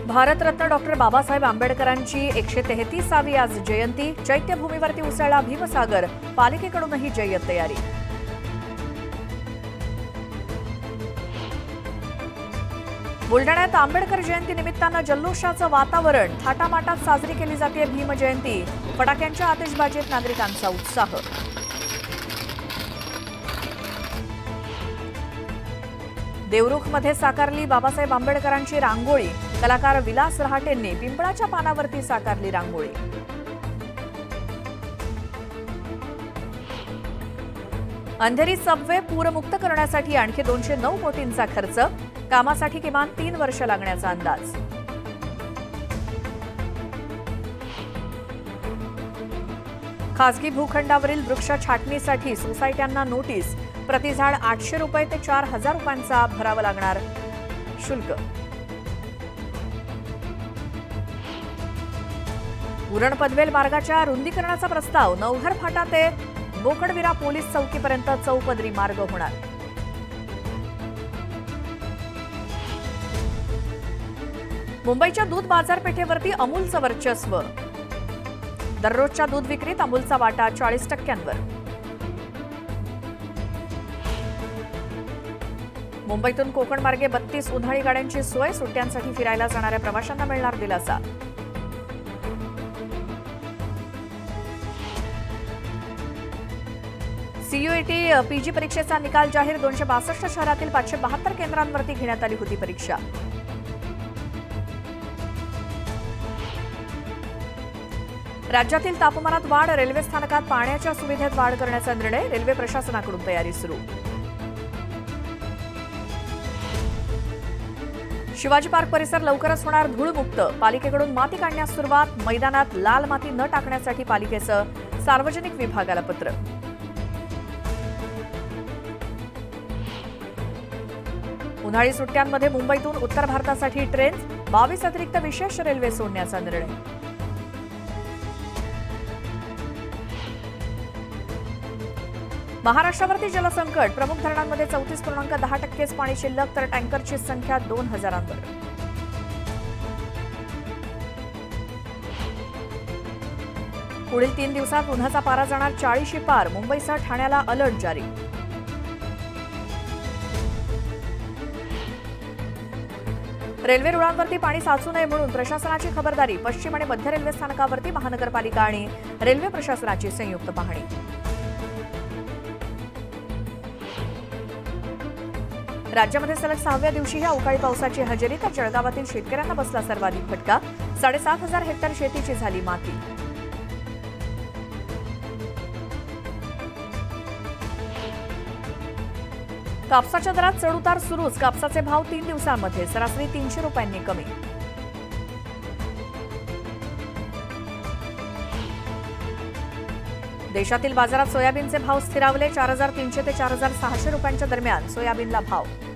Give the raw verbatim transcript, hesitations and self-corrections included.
Bharat Ratna doctor Babasaheb आंबेडकरांची एकशे तेहतीसावी आज जयंती। चैत्यभूमीवरती उसळला भीमसागर, पालिकेकडूनही जय्यत तयारी। बुलढाण्यात आंबेडकर जयंती निमित्तानं जल्लोषाचं वातावरण, थाटामाटात साजरी केली जाते भीम जयंती। फटाक्यांच्या आतिषबाजीत नागरिकांचा उत्साह। देवरुखमध्ये साकारली बाबासाहेब आंबेडकरांची रांगोळी। कलाकार विलास रहाटेंनी पिंपळाच्या पानावरती साकारली रांगोळी। अंधेरी सबवे पूरमुक्त करण्यासाठी आणखी दोनशे नऊ कोटींचा खर्च। कामासाठी किमान तीन वर्ष लागण्याचा अंदाज। खासगी भूखंडावरील वृक्ष छाटणीसाठी सोसायट्यांना नोटीस। प्रतिझाड आठशे रुपये ते चार हजार रुपयांचा भरावा लागणार शुल्क। उरण पनवेल मार्गाच्या रुंदीकरणाचा प्रस्ताव। नवघर फाटा ते बोकडविरा पोलीस चौकीपर्यंत चौपदरी मार्ग होणार। मुंबईच्या दूध बाजारपेठेवरती अमूलचं वर्चस्व। दररोजच्या दूध विक्रीत अमूलचा वाटा चाळीस टक्क्यांवर। मुंबईतून कोकण मार्गे बत्तीस उन्हाळी गाड्यांची सोय। सुट्ट्यांसाठी फिरायला जाणाऱ्या प्रवाशांना मिळणार दिलासा। सीयूईटी पीजी परीक्षेचा निकाल जाहीर। दोनशे बासष्ट शहरातील पाचशे बहात्तर केंद्रांवरती घेण्यात आली होती परीक्षा। राज्यातील तापमानात वाढ। रेल्वे स्थानकात पाण्याच्या सुविधेत वाढ करण्याचा निर्णय। रेल्वे प्रशासनाकडून तयारी सुरू। शिवाजी पार्क परिसर लवकरच होणार धूळमुक्त। पालिकेकडून माती काढण्यास सुरुवात। मैदानात लाल माती न टाकण्यासाठी पालिकेचं सार्वजनिक विभागाला पत्र। उन्हाळी सुट्ट्यांमध्ये मुंबईतून उत्तर भारतासाठी ट्रेन। बावीस अतिरिक्त विशेष रेल्वे सोडण्याचा निर्णय। महाराष्ट्रावरती जलसंकट। प्रमुख धरणांमध्ये चौतीस पूर्णांक दहा टक्केच पाणी शिल्लक, तर टँकरची संख्या दोन हजारांवर। पुढील तीन दिवसात उन्हाचा पारा जाणार चाळीशी पार। मुंबईसह ठाण्याला अलर्ट जारी। रेल्वे रुळांवरती पाणी साचू नये म्हणून प्रशासनाची खबरदारी। पश्चिम आणि मध्य रेल्वे स्थानकावरती महानगरपालिका आणि रेल्वे प्रशासनाची संयुक्त पाहणी। राज्यामध्ये सलग सहाव्या दिवशीही अवकाळी पावसाची हजेरी, तर जळगावातील शेतकऱ्यांना बसला सर्वाधिक फटका। साडेसात हजार हेक्टर शेतीची झाली माती। कापसाच्या दरात चढउतार सुरूच। कापसाचे भाव तीन दिवसांमध्ये सरासरी तीनशे रुपयांनी कमी। देशातील बाजारात सोयाबीनचे भाव स्थिरावले। चार हजार तीनशे ते चार हजार सहाशे रुपयांच्या दरम्यान सोयाबीनला भाव।